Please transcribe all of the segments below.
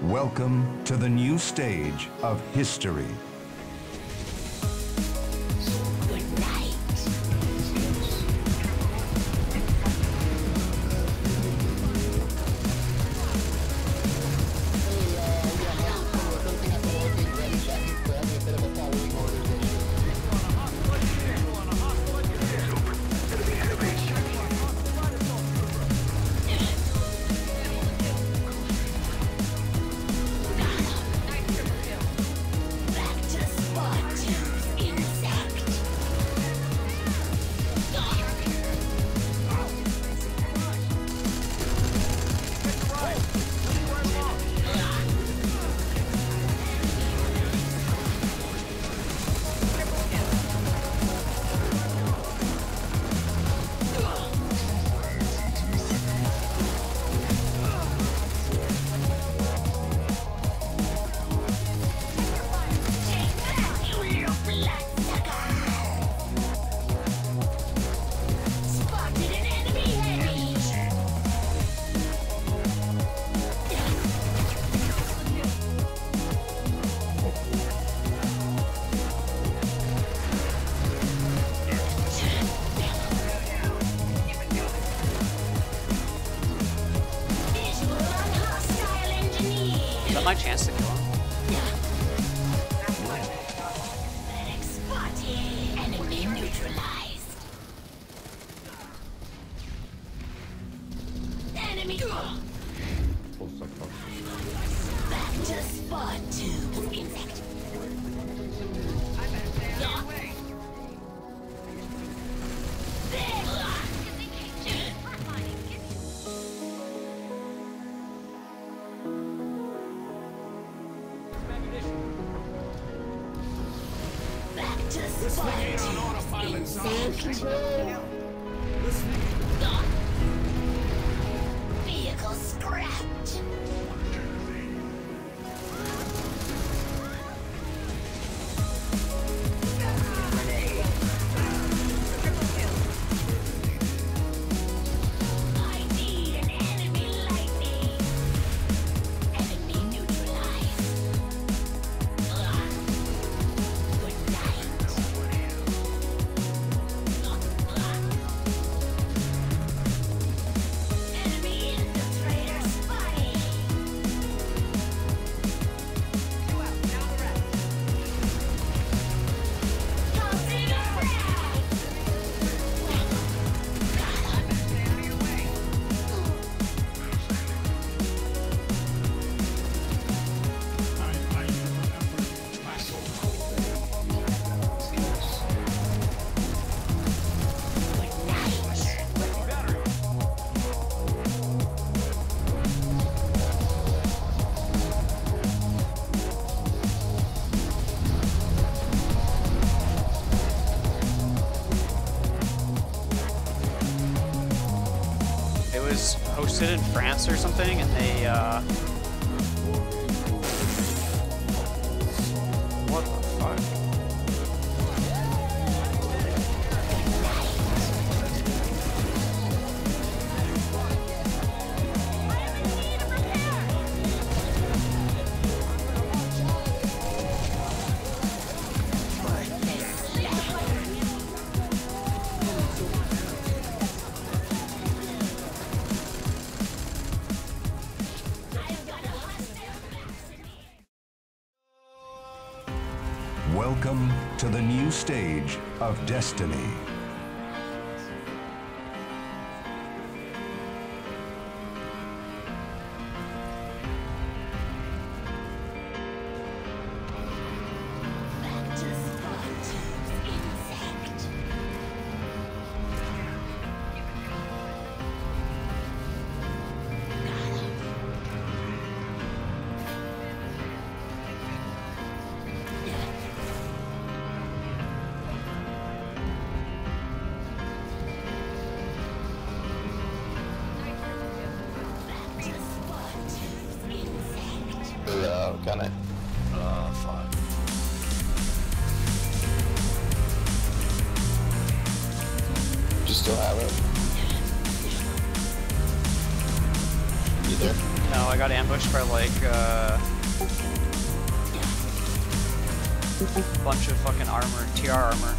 Welcome to the new stage of history. Good night. Is that my chance to kill him? Enemy neutralized. Enemy. Back to spot tube. Insect. Back to spot tube. Insect. Vehicle scrapped. I need an enemy lightning. Enemy neutralized. Good night. Enemy infiltrator spotted. Causing a frag. It was hosted in France or something, and they, what the fuck? Welcome to the new stage of destiny. Back to spot tube. Insect. Can I? Fuck. Do you still have it? You No, I got ambushed by like a bunch of fucking armor, TR armor.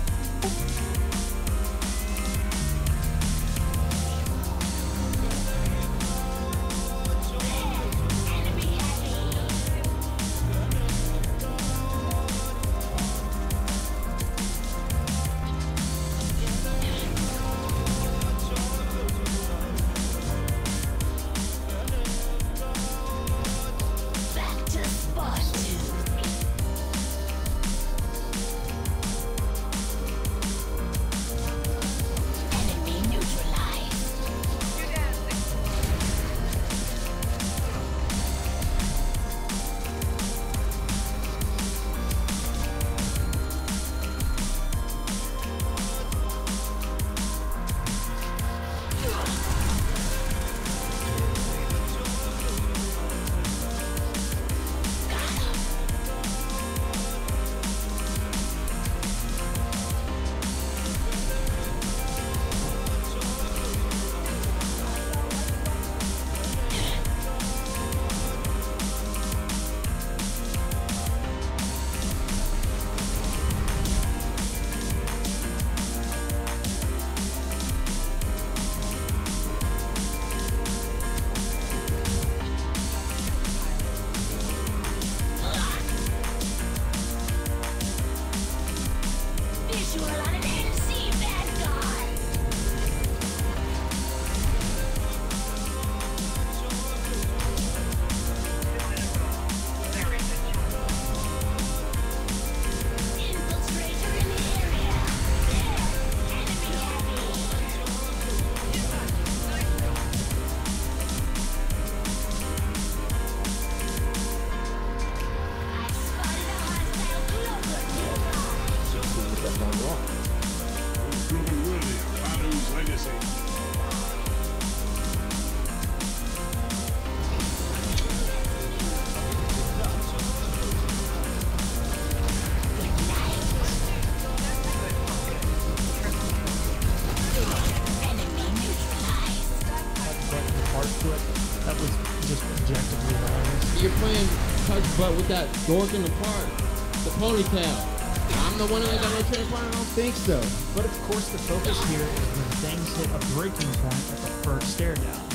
Back to spot two. Enemy neutralized. Visual on an NC Vanguard. Infiltrator in the area. There. Enemy heavy. I spotted a hostile cloaker nearby. Proving worthy of Vanu's legacy. Enemy neutralized. Parts to it. That was just objectively hilarious. You're playing touch butt with that dork in the park. The ponytail. I'm the one that got no train part. I don't think so. But of course, the focus here is when things hit a breaking point at the first stare down.